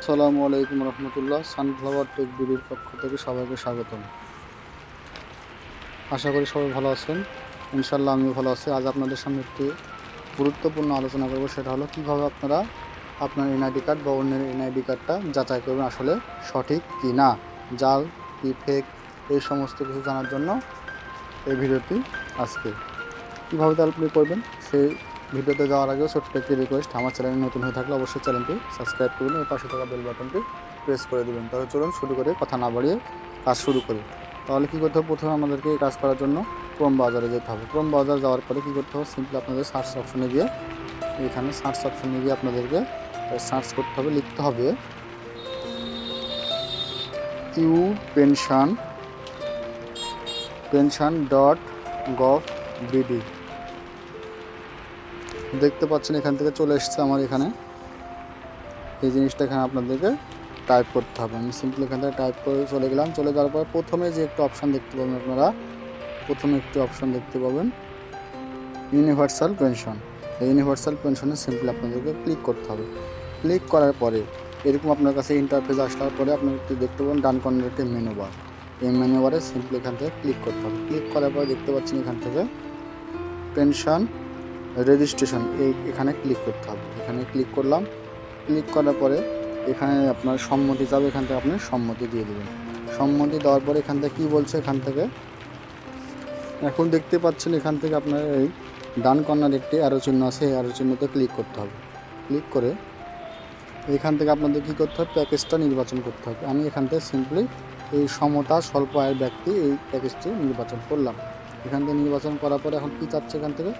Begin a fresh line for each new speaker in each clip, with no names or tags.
আসসালামু আলাইকুম রহমতুল্লাহ। Sunflower take বিডির পক্ষ থেকে সবাইকে স্বাগতম। আশা করি সবাই ভালো আছেন। ইনশাল্লাহ আমিও ভালো আছি। আজ আপনাদের সামনে একটি গুরুত্বপূর্ণ আলোচনা করব, সেটা হলো কীভাবে আপনারা আপনার এনআইডি কার্ড বা অন্যের এনআইডি কার্ডটা যাচাই করবেন আসলে সঠিক কি না, জাল কি ফেক, এই সমস্ত কিছু জানার জন্য এই ভিডিওটি। আজকে কীভাবে তাহলে আপনি করবেন সেই ভিডিওতে যাওয়ার আগেও ছোট্ট একটি রিকোয়েস্ট, আমার চ্যানেলে নতুন হয়ে থাকলে অবশ্যই চ্যানেলটি সাবস্ক্রাইব করুন এবং পাশে থাকা বেল বাটনটি প্রেস করে দেবেন। তাহলে চলুন শুরু করে কথা না বাড়িয়ে কাজ শুরু করি। তাহলে কী করতে হবে, প্রথমে আমাদেরকে এই কাজ করার জন্য ক্রোম ব্রাউজারে যেতে হবে। ক্রোম ব্রাউজার যাওয়ার পরে কী করতে হবে, সিম্পলি আপনাদের সার্চ অপশনে গিয়ে এখানে সার্চ অপশনে গিয়ে আপনাদেরকে সার্চ করতে হবে, লিখতে হবে pension.gov.bd। দেখতে পাচ্ছেন এখান থেকে চলে এসছে আমার এখানে এই জিনিসটা। এখানে আপনাদেরকে টাইপ করতে হবে। আমি সিম্পলি এখান থেকে টাইপ করে চলে গেলাম। চলে যাওয়ার পর প্রথমে যে একটা অপশান দেখতে পাবেন আপনারা, প্রথমে একটি অপশান দেখতে পাবেন ইউনিভার্সাল পেনশন। এই ইউনিভার্সাল পেনশনে সিম্পলি আপনাদেরকে ক্লিক করতে হবে। ক্লিক করার পরে এরকম আপনার কাছে ইন্টারফেস আসার পরে আপনার একটি দেখতে পাবেন ডান কর্নারে একটি মেনু বার। এই মেনু বারে সিম্পলি এখান থেকে ক্লিক করতে হবে। ক্লিক করার পরে দেখতে পাচ্ছেন এখান থেকে পেনশন রেজিস্ট্রেশন, এখানে ক্লিক করতে হবে। এখানে ক্লিক করলাম। ক্লিক করার পরে এখানে আপনার সম্মতি যাবে, এখান থেকে আপনি সম্মতি দিয়ে দেবেন। সম্মতি দেওয়ার পরে এখান থেকে কী বলছে, এখান থেকে এখন দেখতে পাচ্ছেন এখান থেকে আপনার এই ডান কর্নার একটি অ্যারো চিহ্ন আছে, এই অ্যারো চিহ্নতে ক্লিক করতে হবে। ক্লিক করে এখান থেকে আপনাদের কী করতে হবে, প্যাকেজটা নির্বাচন করতে হবে। আমি এখান থেকে সিম্পলি এই সমতা স্বল্প আয়ের ব্যক্তি এই প্যাকেজটি নির্বাচন করলাম। এখান থেকে নির্বাচন করার পরে এখন কী চাচ্ছে, এখান থেকে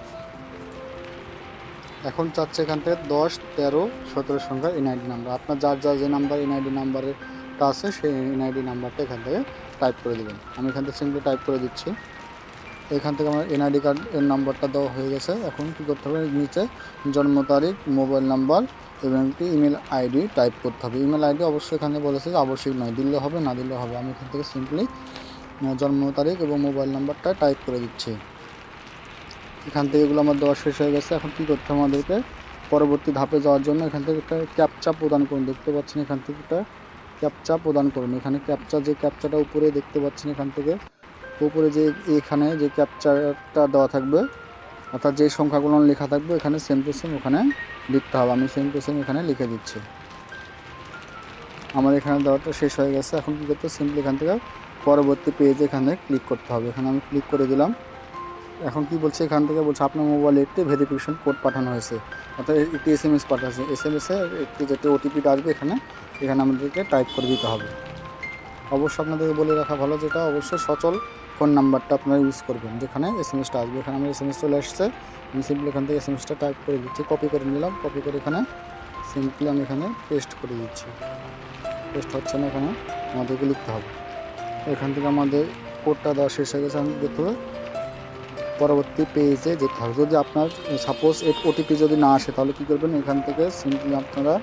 এখান থেকে 10, 13, 17 সংখ্যার এনআইডি নাম্বার। আপনার যার যে নাম্বার এনআইডি নাম্বারটা আছে সেই এনআইডি নাম্বারটা এখান থেকে টাইপ করে দেবেন। আমি এখান থেকে সিম্পলি টাইপ করে দিচ্ছি। এখান থেকে আমার এনআইডি কার্ডের নাম্বারটা দেওয়া হয়ে গেছে। এখন কী করতে হবে, নিচে জন্ম তারিখ, মোবাইল নাম্বার এবং একটি ইমেল আইডি টাইপ করতে হবে। ইমেল আইডি অবশ্যই এখানে বলেছে যে আবশ্যিক নয়, দিলে হবে না দিলে হবে। আমি এখান থেকে সিম্পলি জন্ম তারিখ এবং মোবাইল নাম্বারটা টাইপ করে দিচ্ছি। এখান থেকে এগুলো আমার দেওয়া শেষ হয়ে গেছে। এখন কী করতে হবে, আমাদেরকে পরবর্তী ধাপে যাওয়ার জন্য এখান থেকে একটা ক্যাপচা প্রদান করুন। দেখতে পাচ্ছেন এখান থেকে একটা ক্যাপচা প্রদান করুন। এখানে যে ক্যাপচাটা উপরে দেখতে পাচ্ছেন, এখান থেকে উপরে যে এখানে যে ক্যাপচাটা দেওয়া থাকবে, অর্থাৎ যে সংখ্যাগুলো লেখা থাকবে এখানে সেম টু সেম ওখানে লিখতে হবে। আমি সেম টু সেম এখানে লিখে দিচ্ছি। আমার এখানে দেওয়াটা শেষ হয়ে গেছে। এখন কী করতে, সিম্পলি এখান থেকে পরবর্তী পেজে এখানে ক্লিক করতে হবে। এখানে আমি ক্লিক করে দিলাম। এখন কি বলছে, এখান থেকে বলছে আপনার মোবাইলে একটি ভেরিফিকেশন কোড পাঠানো হয়েছে, অর্থাৎ একটি SMS পাঠাচ্ছে। SMS-এ একটি যেটি OTP-টা আসবে এখানে আমাদেরকে টাইপ করে দিতে হবে। অবশ্যই আপনাদেরকে বলে রাখা ভালো, যেটা অবশ্যই সচল ফোন নাম্বারটা আপনারা ইউজ করবেন যেখানে SMS-টা আসবে। এখানে আমার SMS চলে আসছে। আমি সিম্পলি এখান থেকে SMS-টা টাইপ করে দিচ্ছি, কপি করে নিলাম। কপি করে এখানে সিম্পলি আমি এখানে পেস্ট করে দিচ্ছি। পেস্ট হচ্ছে না, এখানে আমাদেরকে লিখতে হবে। এখান থেকে আমাদের কোডটা দেওয়া শেষ হয়ে গেছে। আমি দেখতে হবে পরবর্তী পেজে যেতে হবে। যদি আপনার সাপোজ OTP যদি না আসে তাহলে কী করবেন, এখান থেকে সিম্পলি আপনারা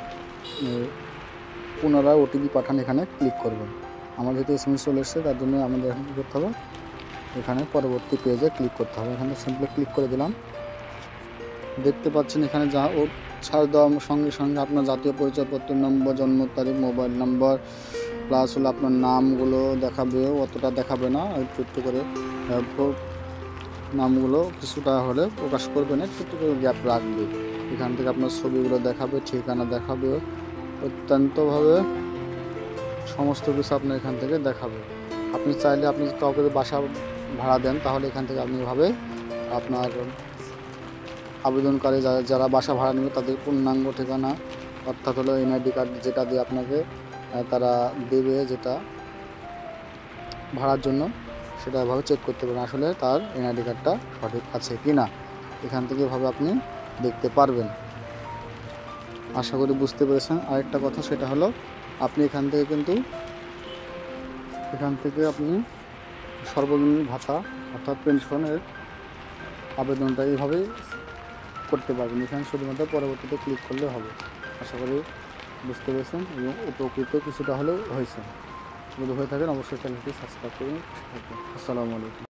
পুনরায় OTP পাঠান এখানে ক্লিক করবেন। আমার যেহেতু SMS চলে এসেছে তার জন্য আমাদের এখন কী করতে হবে, এখানে পরবর্তী পেজে ক্লিক করতে হবে। এখানে সিম্পলি ক্লিক করে দিলাম। দেখতে পাচ্ছেন এখানে যা ও ছাড় দেওয়ার সঙ্গে সঙ্গে আপনার জাতীয় পরিচয়পত্রের নম্বর, জন্ম তারিখ, মোবাইল নাম্বার প্লাস হলো আপনার নামগুলো দেখাবে, অতটা দেখাবে না, একটু করে নামগুলো কিছুটা হলে প্রকাশ করবে না, একটু করে গ্যাপ রাখবে। এখান থেকে আপনার ছবিগুলো দেখাবে, ঠিকানা দেখাবে, অত্যন্তভাবে সমস্ত কিছু আপনার এখান থেকে দেখাবে। আপনি চাইলে আপনি কাউকে বাসা ভাড়া দেন তাহলে এখান থেকে আপনি এভাবে আপনার আবেদনকারী যারা বাসা ভাড়া নেবে তাদের পূর্ণাঙ্গ ঠিকানা, অর্থাৎ হলো এনআইডি কার্ড যেটা দিয়ে আপনাকে তারা দেবে যেটা ভাড়ার জন্য, সেটা এভাবে চেক করতে পারেন আসলে তার এনআইডি কার্ডটা সঠিক আছে কি না। এখান থেকে এভাবে আপনি দেখতে পারবেন। আশা করি বুঝতে পেরেছেন। আরেকটা কথা, সেটা হলো আপনি এখান থেকে আপনি সর্বজনীন ভাতা অর্থাৎ পেনশনের আবেদনটা এইভাবেই করতে পারবেন। এখানে শুধুমাত্র পরবর্তীতে ক্লিক করলে হবে। আশা করি বুঝতে পেরেছেন এবং উপকৃত কিছুটা হলেও হয়েছে। যদি হয়ে থাকেন অবশ্যই চ্যানেলটি সাবস্ক্রাইব করুন। আসসালামু আলাইকুম।